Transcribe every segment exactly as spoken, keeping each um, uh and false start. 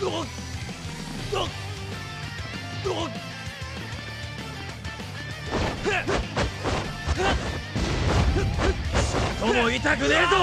とも痛くねえぞ。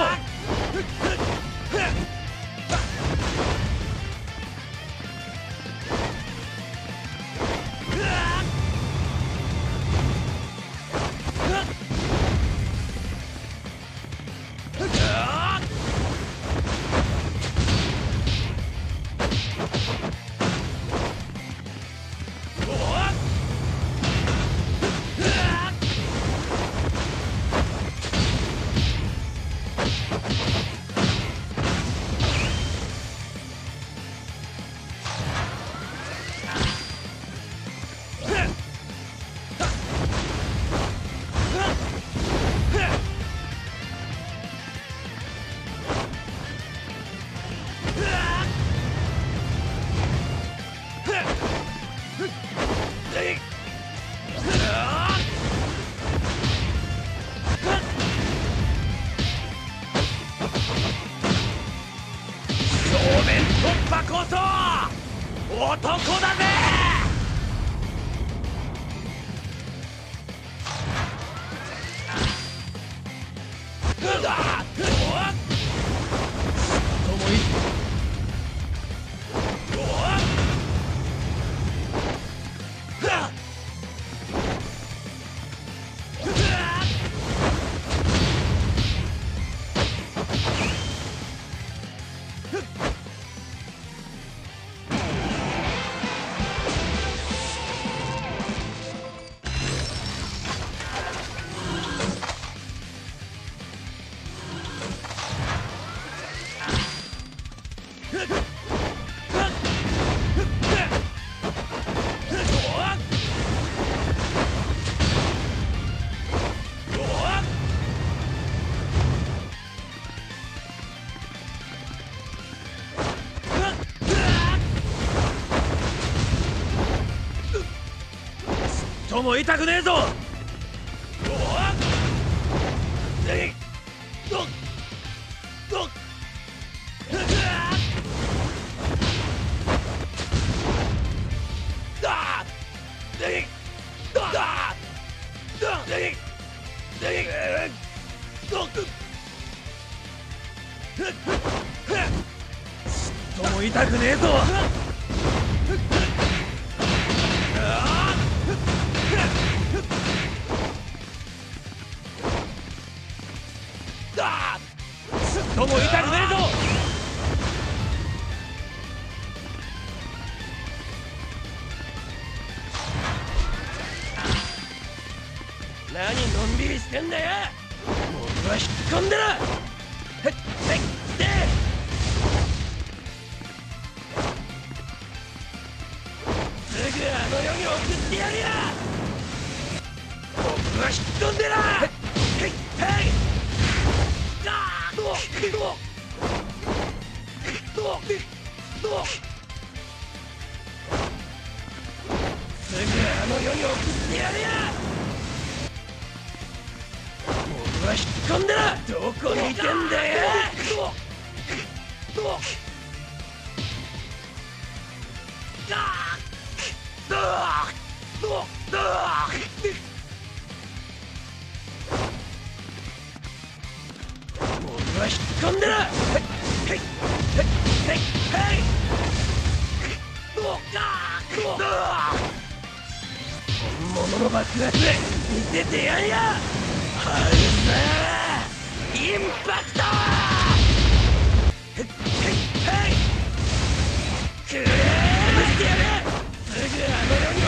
男だぜ。とも痛くねえぞ。とも痛くねえぞ。とも痛くねえぞ。何のんびりしてんだよ。僕は引っ込んでる。へっへっですぐあの世に送ってやるよ。僕は引っ込んでる。へっへっすぐあの世に送ってやるよ。僕は引っ込んでる。どこにいてんだよ。僕は引っ込んでる。本物の爆発見せてやんや。ハウスインパクト。くれーしてやる。すぐあの世に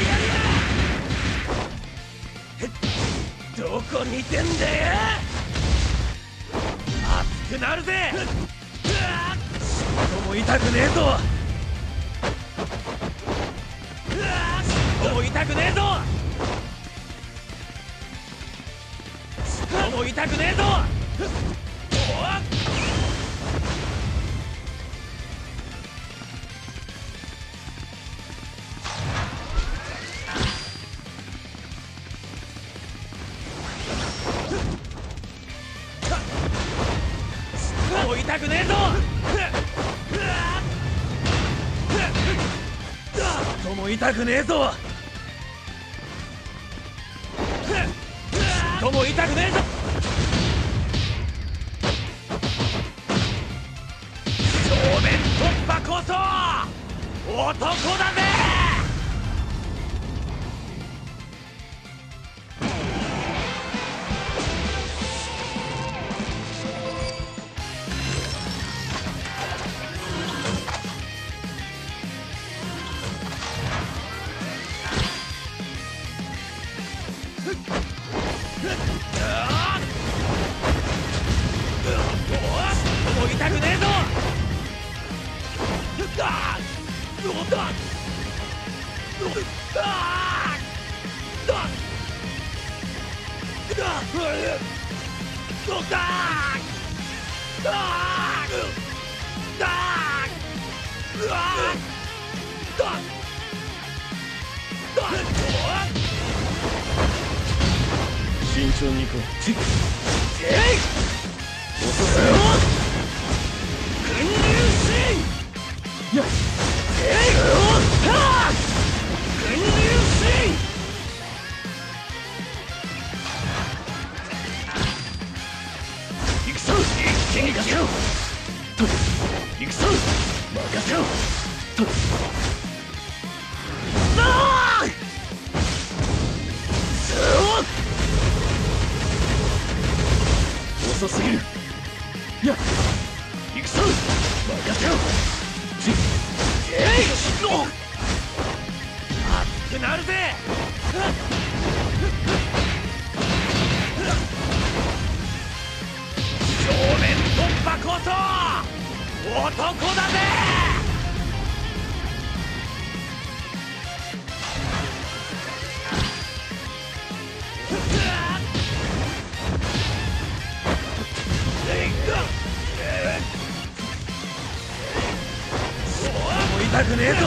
送ってやるよ。どこにいてんだよ。熱くなるぜ。とも痛くねえぞ。とも痛くねえぞ。とも痛くねえぞ。とも痛くねえぞ。 とも痛くねえぞ。とも痛くねえぞ。正面突破こそ男だぜ。痛くねえぞ。だどうだどうだだだどうだだだうわだだ慎重に行こう。えい遅すよ。群流神やっえいはあ群流神行くぞ。一気に任せろと行くぞ。任せろとああそう遅すぎる。やっ行くぞ。任せろ。えいの熱くなるぜ。正面突破こそ男だぜ。痛くねえぞ。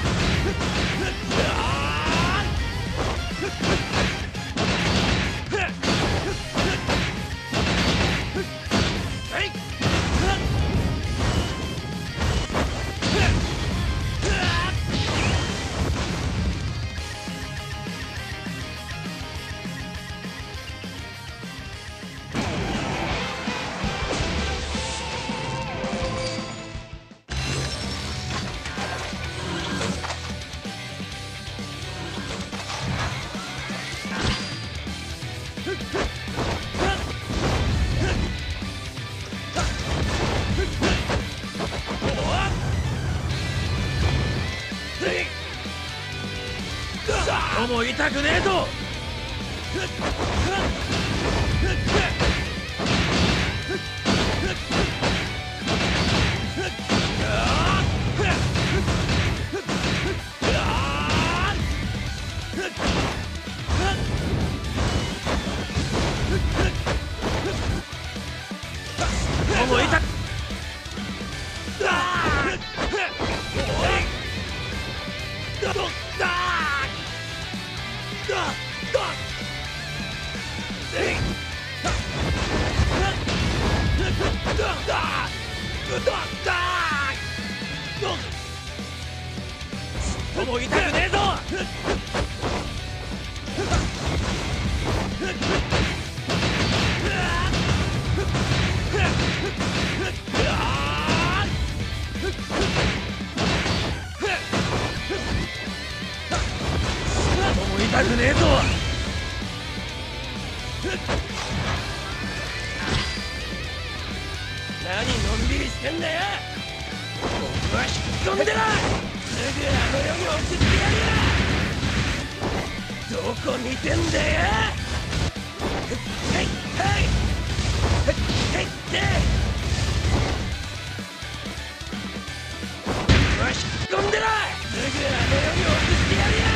もう痛くねえぞ。もう痛くもう痛くねえぞ。もう痛くねえぞ。何のんびりしてんだよ。僕は引っ込んでな。すぐあの世に送ってやる。どこ見てんだよ。へいへいへいって僕は引っ込んでな。すぐあの世に送ってやるよ。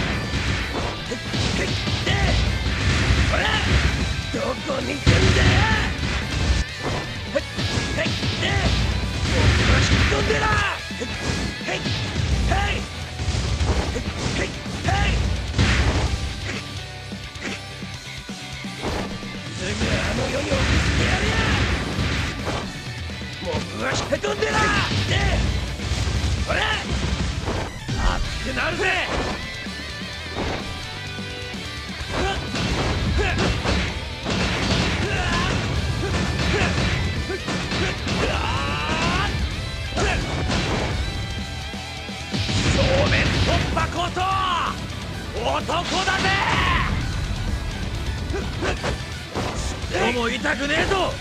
へいへいってほらどこ見てんだよ。へいへいって僕は引っ込んでな。へいへいへいへいへいすぐあの世に送ってやるよ。僕は引っ込んでな。でほら熱くなるぜ。 男だぜ。ちっとも痛くねえぞ。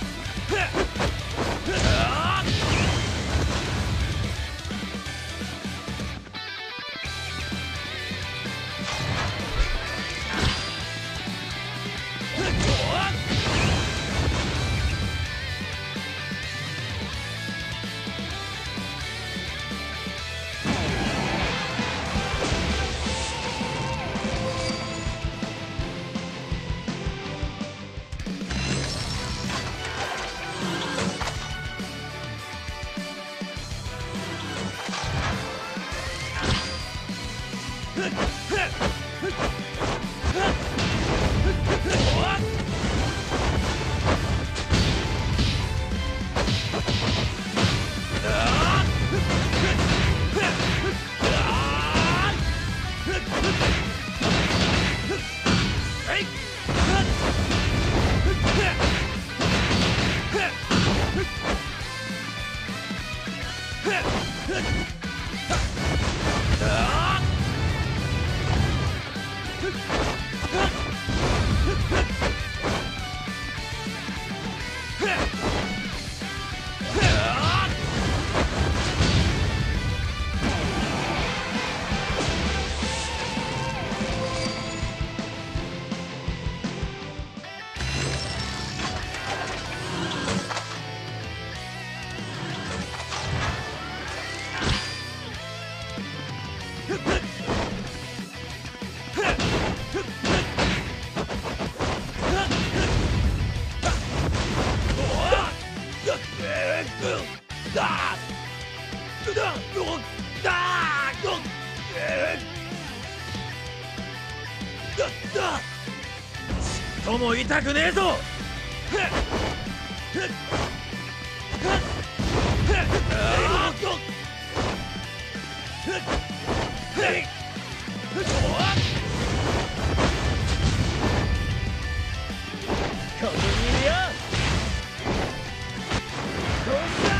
ちっとも痛くねえぞ。ここにいるよ。どうした。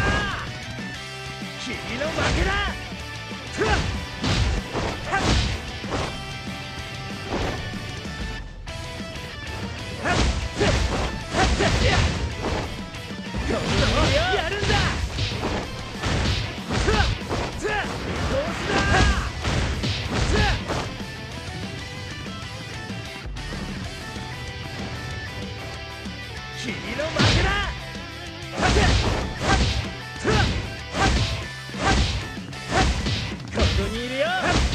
君の負けだ。やるんだ。君の負けだ。ここにいるよ。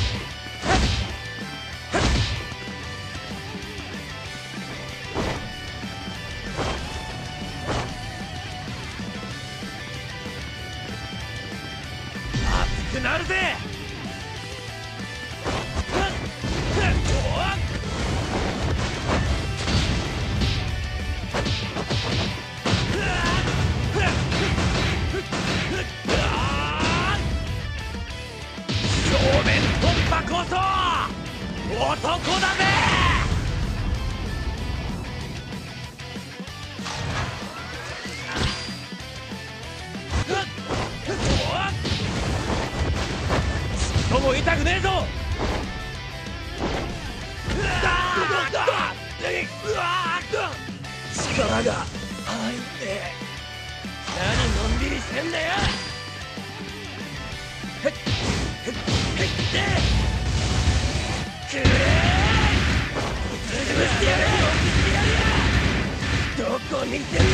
熱くなるぜ。正面突破こそ男だぜ。ちっとも痛くねえぞ。力が入んねえ。何のんびりしてんだよ。へっへっへってくれー。潰してやれよ。どこにいてんだよ。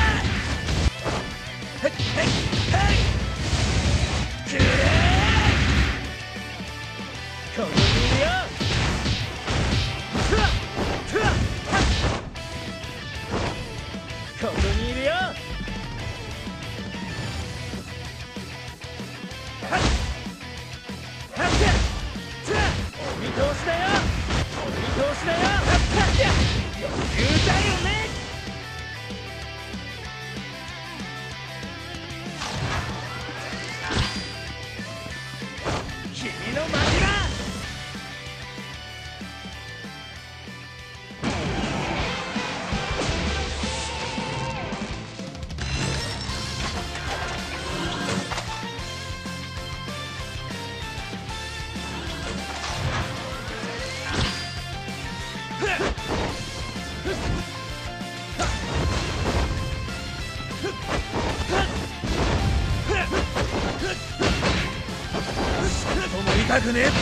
へっへっへいくれー。ここにいるよ。ここにいるよ。お見通しだよ。お見通しだよ。余裕だよね。君の負けだ。 痛くねえ。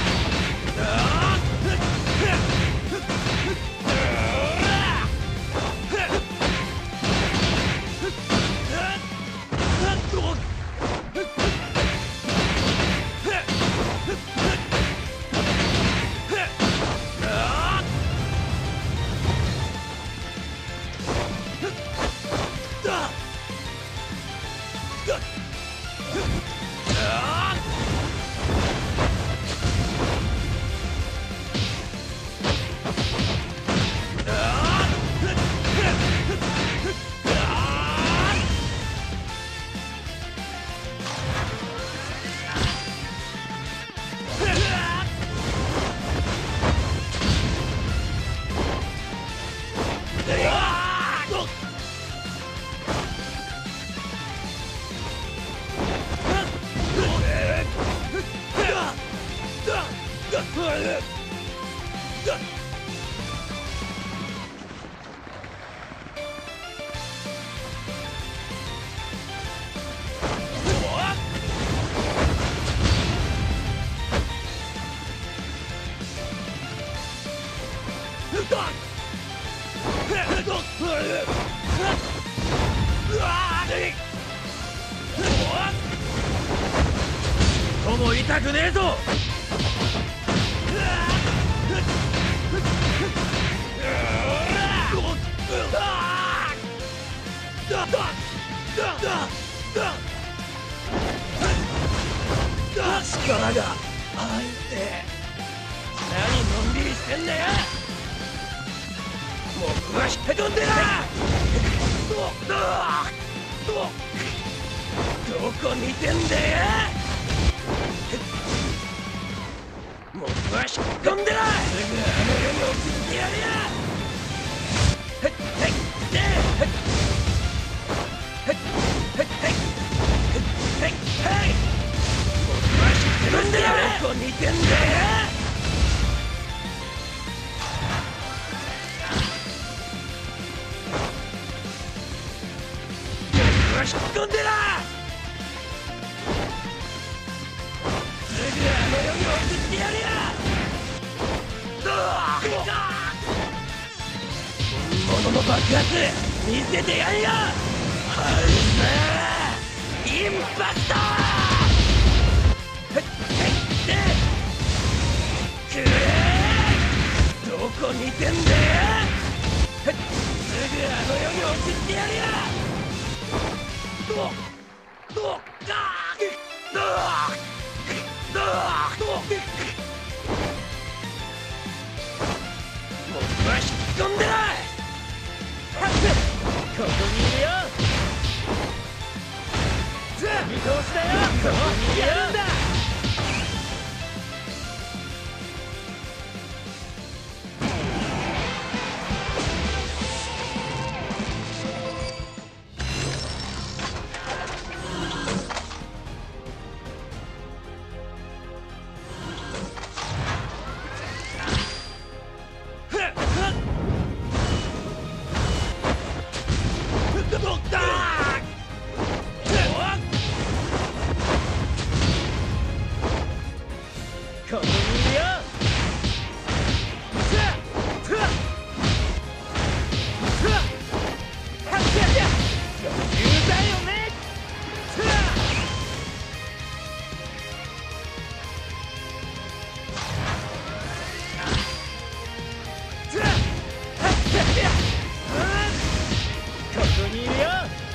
とも痛くねえぞ。力が入って何のんびりしてんだよ。僕は引っぺ飛んでな。どこ見てんだよ。僕は引っ込んでな。すぐあの世に送ってやるよ。へっへっへっへっへっへっへっ。僕は引っ込んでな。どこ見てんだよ。引っ込んでな。すぐあの世に送ってやるよ。本物の爆発見せてやるよ。ハウスインパクト。へっへっくれ。どこ見てんだよ。すぐあの世に送ってやるよ。どどだだだ僕は引っ込んでない。ここにいるよ。見通しだよ。ここにやるんだ。ここにいるよ。余裕だよね。ここにいるよ。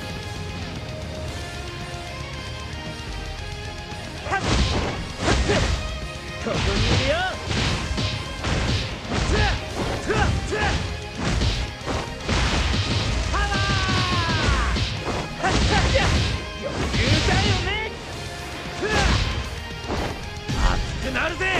ここにいるよ。パワー。余裕だよね。熱くなるぜ。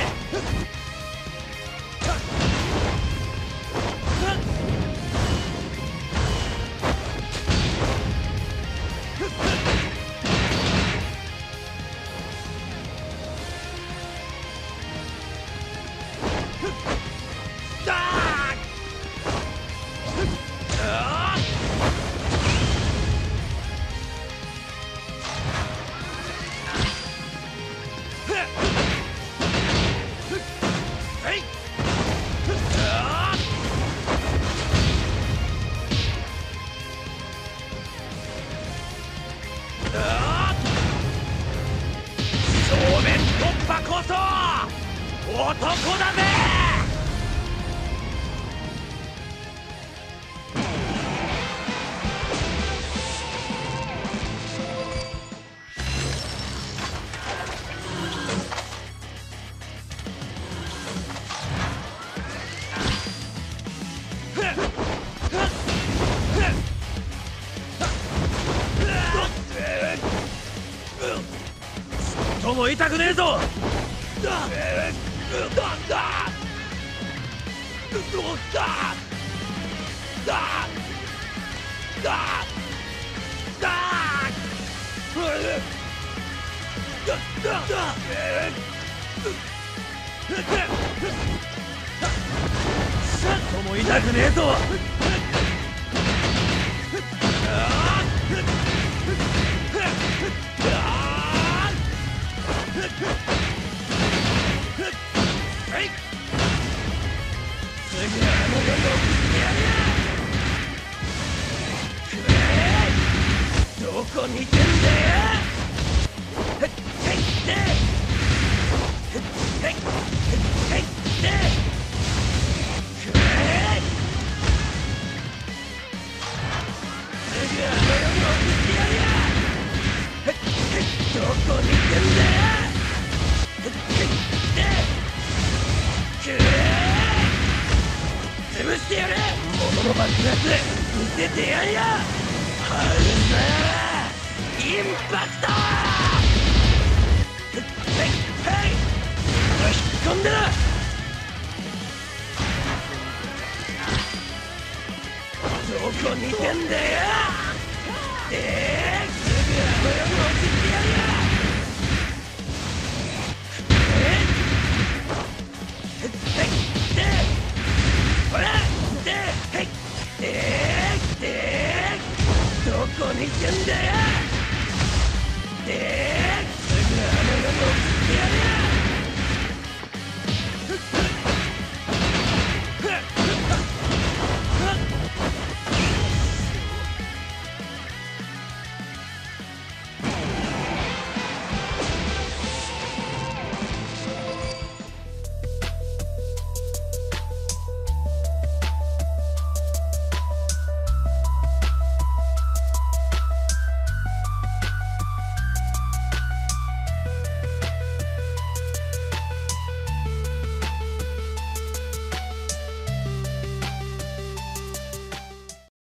と男だぜ。ちょっとも痛くねえぞ。だだだもう痛くねえぞ。どこにいてんだよ。どこにいてんだよ。潰してやる。物の爆発見せてやんや。ハウザーインパクト。はい引っ込んでな。どこにいてんだよ。えー